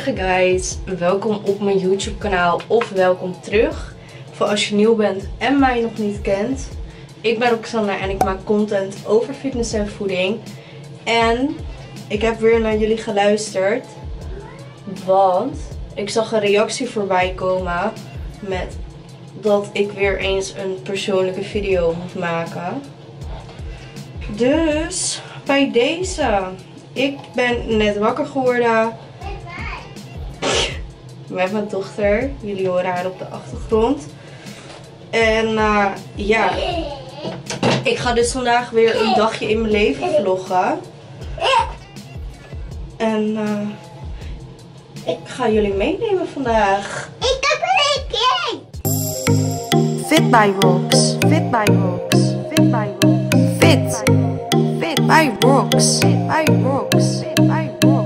Goedemorgen guys, welkom op mijn YouTube kanaal of welkom terug. Voor als je nieuw bent en mij nog niet kent. Ik ben Roxanna en ik maak content over fitness en voeding. En ik heb weer naar jullie geluisterd. Want ik zag een reactie voorbij komen met dat ik weer eens een persoonlijke video moet maken. Dus bij deze. Ik ben net wakker geworden met mijn dochter. Jullie horen haar op de achtergrond. En ja, ik ga dus vandaag weer een dagje in mijn leven vloggen. En ik ga jullie meenemen vandaag. Ik heb een lekker. Fit by Rox. Fit by Rox. Fit by Rox. Fit. Fit by Rox. Fit by Rox. Fit by Rox.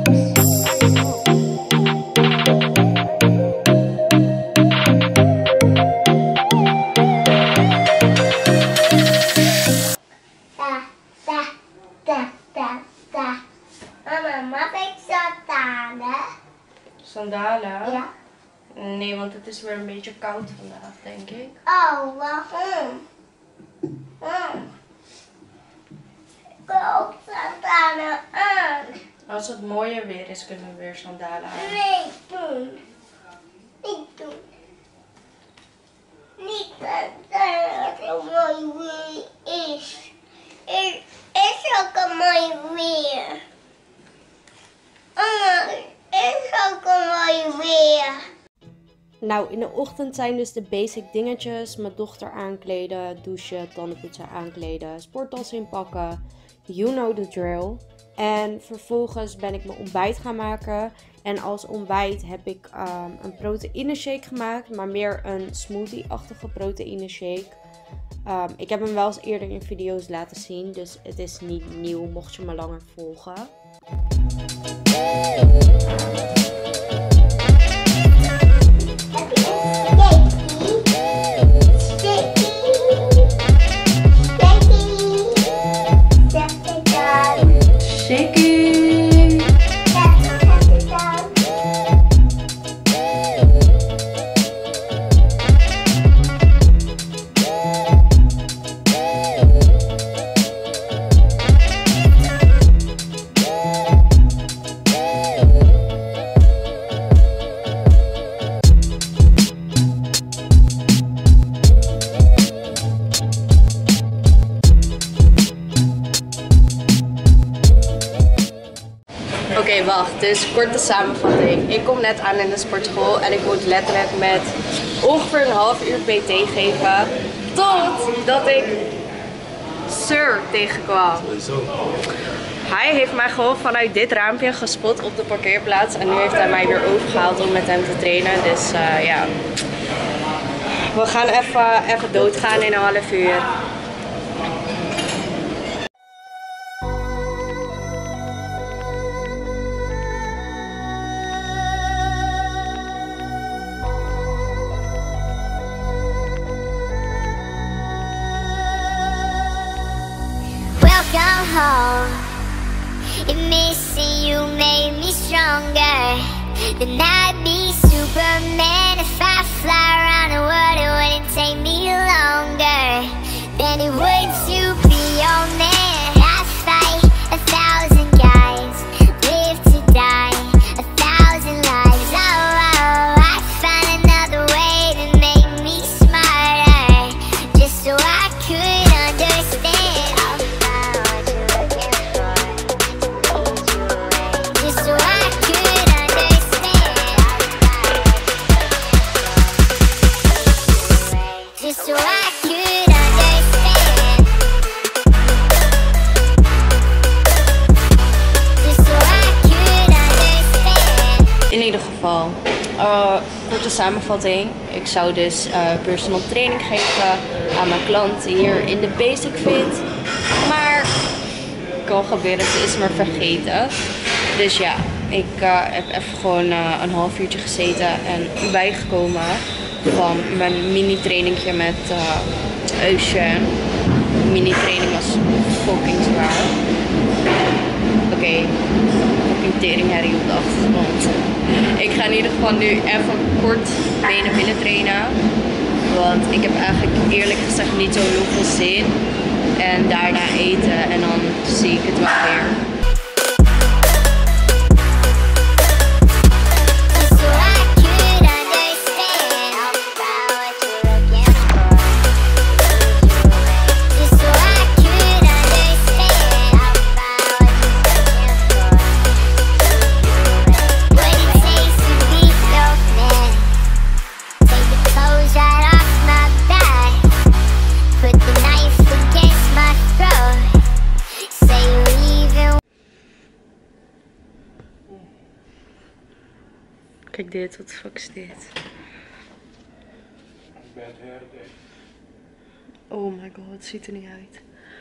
Mama, mag ik sandalen? Sandalen? Ja. Nee, want het is weer een beetje koud vandaag, denk ik. Oh, waarom? Ik wil ook sandalen aan. Als het mooier weer is, kunnen we weer sandalen aan. Nee, doen. Niet doen. Niet sandalen als het mooi weer is. Er is ook een mooi weer. Oh, er is ook een mooi weer. Nou, in de ochtend zijn dus de basic dingetjes. Mijn dochter aankleden, douchen, tandenpoetsen aankleden, sporttas inpakken. You know the drill. En vervolgens ben ik mijn ontbijt gaan maken. En als ontbijt heb ik een proteïne shake gemaakt. Maar meer een smoothie-achtige proteïne shake. Ik heb hem wel eens eerder in video's laten zien. Dus het is niet nieuw mocht je me langer volgen. Oké, wacht. Dus korte samenvatting. Ik kom net aan in de sportschool en ik moet letterlijk met ongeveer een half uur PT geven. Totdat ik Sir tegenkwam. Hij heeft mij gewoon vanuit dit raampje gespot op de parkeerplaats. En nu heeft hij mij weer overgehaald om met hem te trainen. Dus ja. We gaan even doodgaan in een half uur. Welcome home. If missing you made me stronger, then I'd be Superman. If I fly around the world, it wouldn't take me longer than it would to be your man. I fight 1,000 guys, live to die 1,000 lives. Oh, I find another way to make me smarter, just so I could understand. In ieder geval, korte samenvatting. Ik zou dus personal training geven aan mijn klanten hier in de Basic Fit. Maar het kan gebeuren, ze is me vergeten. Dus ja, ik heb even gewoon een half uurtje gezeten en bijgekomen van mijn mini trainingje met Eusje. De mini training was fucking zwaar. Oké, fucking teringherrie op de achtergrond. Ik ga in ieder geval nu even kort benen binnen trainen. Want ik heb eigenlijk eerlijk gezegd niet zo heel veel zin. En daarna eten en dan zie ik het wel weer. Kijk dit, wat de fuck is dit? Oh my god, het ziet er niet uit.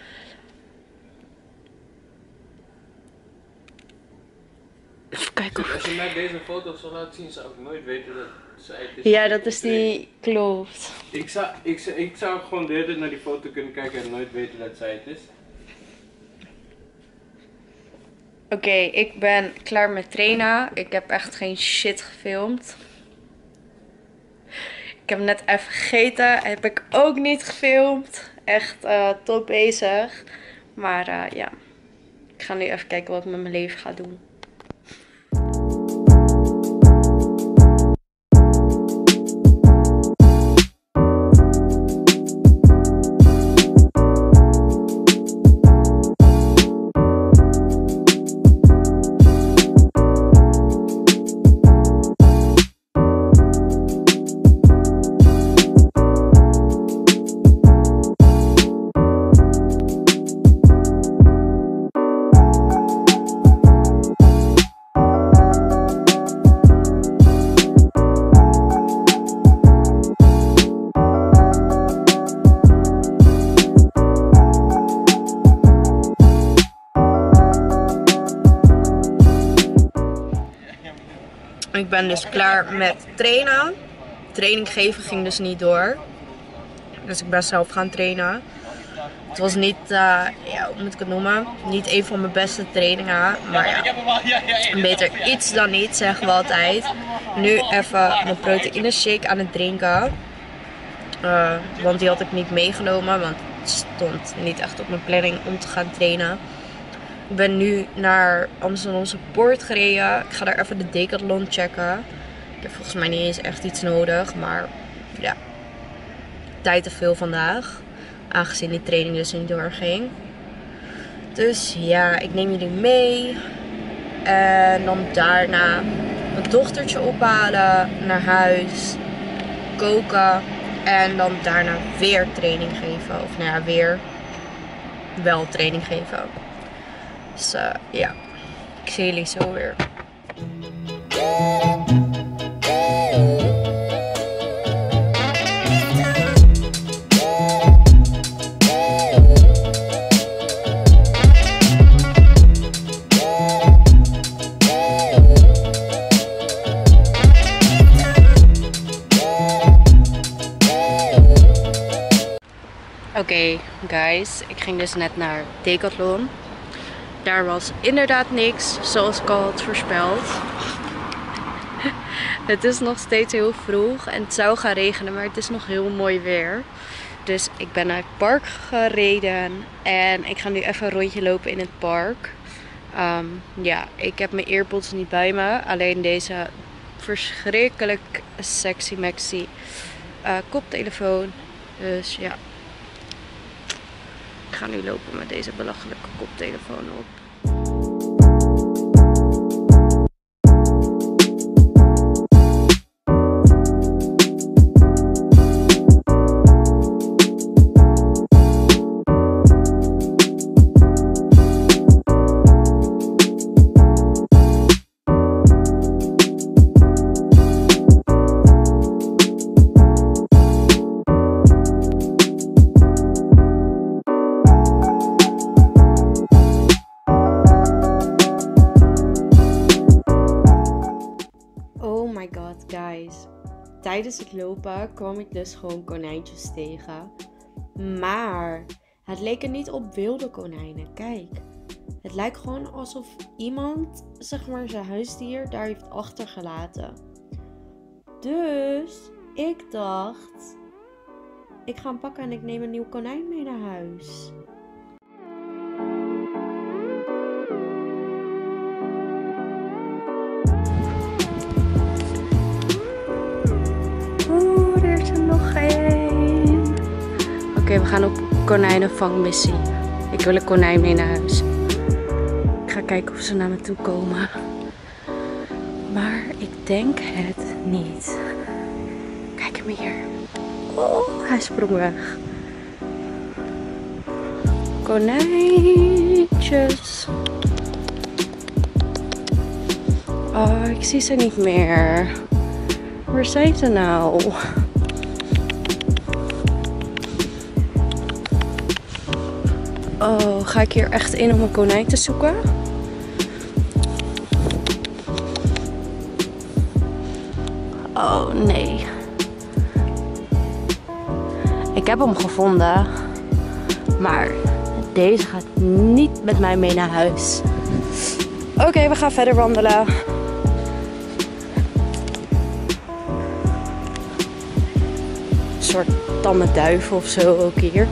Even kijken of... Als je mij deze foto zou laten zien, zou ik nooit weten dat zij het is. Ja, dat is die... Klopt. Ik zou gewoon de hele tijd naar die foto kunnen kijken en nooit weten dat zij het is. Oké, ik ben klaar met trainen. Ik heb echt geen shit gefilmd. Ik heb net even gegeten. Heb ik ook niet gefilmd. Echt top bezig. Maar ja, ik ga nu even kijken wat ik met mijn leven ga doen. Ik ben dus klaar met trainen. Training geven ging dus niet door. Dus ik ben zelf gaan trainen. Het was niet, ja, hoe moet ik het noemen? Niet een van mijn beste trainingen. Maar ja, beter iets dan niet, zeggen we altijd. Nu even mijn proteïne shake aan het drinken. Want die had ik niet meegenomen. Want het stond niet echt op mijn planning om te gaan trainen. Ik ben nu naar Amsterdamse Poort gereden. Ik ga daar even de Decathlon checken. Ik heb volgens mij niet eens echt iets nodig. Maar ja, tijd te veel vandaag. Aangezien die training dus niet doorging. Dus ja, ik neem jullie mee. En dan daarna mijn dochtertje ophalen. Naar huis. Koken. En dan daarna weer training geven. Of nou ja, weer wel training geven. Dus ja, ik zie jullie zo weer. Oké, guys, ik ging dus net naar Decathlon. Daar was inderdaad niks, zoals ik al had voorspeld. Het is nog steeds heel vroeg en het zou gaan regenen, maar het is nog heel mooi weer. Dus ik ben naar het park gereden en ik ga nu even een rondje lopen in het park. Ja, ik heb mijn earpods niet bij me, alleen deze verschrikkelijk sexy maxi koptelefoon. Dus ja. Ik ga nu lopen met deze belachelijke koptelefoon op. Guys, tijdens het lopen kwam ik dus gewoon konijntjes tegen. Maar het leek er niet op wilde konijnen. Kijk, Het lijkt gewoon alsof iemand, zeg maar, zijn huisdier daar heeft achtergelaten. Dus ik dacht, ik ga hem pakken en ik neem een nieuw konijn mee naar huis. Oeh, er is er nog één. Oké, we gaan op konijnenvangmissie. Ik wil een konijn mee naar huis. Ik ga kijken of ze naar me toe komen. Maar ik denk het niet. Kijk hem hier. Oh, hij sprong weg. Konijntjes. Oh, ik zie ze niet meer. Waar zijn ze nou? Oh, ga ik hier echt in om een konijn te zoeken? Oh nee. Ik heb hem gevonden. Maar deze gaat niet met mij mee naar huis. Oké, we gaan verder wandelen. Een soort tamme duif of zo ook hier.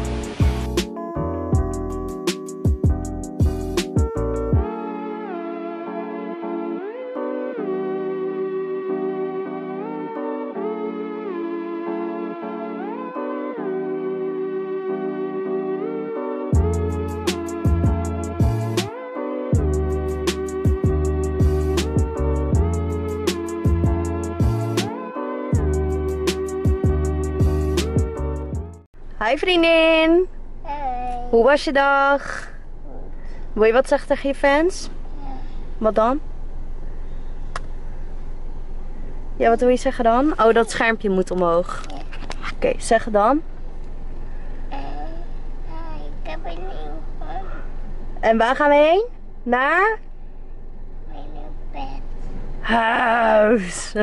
Hi vriendin! Hey. Hoe was je dag? Wil je wat zeggen tegen je fans? Wat dan? Ja, wat wil je zeggen dan? Oh, dat schermpje moet omhoog. Oké, zeg het dan. Ik heb een nieuw En waar gaan we heen? Naar? bed. Huis.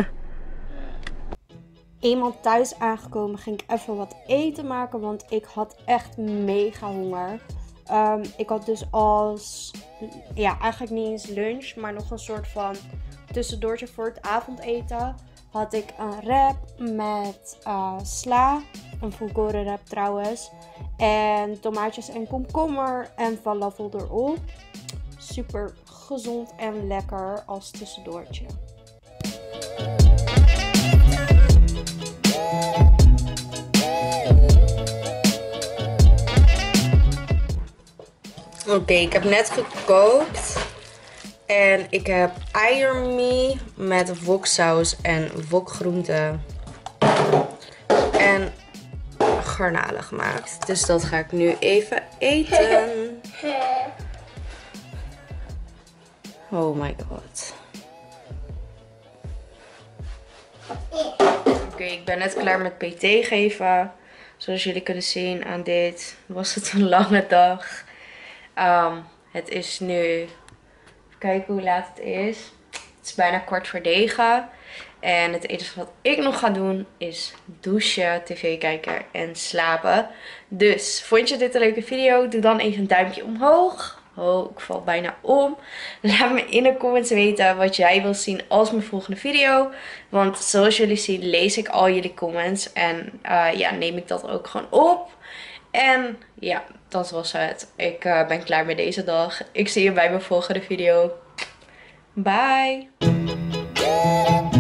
Eenmaal thuis aangekomen ging ik even wat eten maken, want ik had echt mega honger. Ik had dus eigenlijk niet eens lunch, maar nog een soort van tussendoortje voor het avondeten. Had ik een wrap met sla, een volkoren wrap trouwens, en tomaatjes en komkommer en falafel erop. Super gezond en lekker als tussendoortje. Oké, ik heb net gekookt. En ik heb eiermie met woksaus en wokgroenten. En garnalen gemaakt. Dus dat ga ik nu even eten. Oh my god. Oké, ik ben net klaar met PT geven. Zoals jullie kunnen zien aan dit was het een lange dag. Het is nu, even kijken hoe laat het is. Het is bijna 9:15. En het enige wat ik nog ga doen is douchen, tv kijken en slapen. Dus, vond je dit een leuke video? Doe dan even een duimpje omhoog. Oh, ik val bijna om. Laat me in de comments weten wat jij wil zien als mijn volgende video. Want zoals jullie zien lees ik al jullie comments. En neem ik dat ook gewoon op. En ja, dat was het. Ik ben klaar met deze dag. Ik zie je bij mijn volgende video. Bye!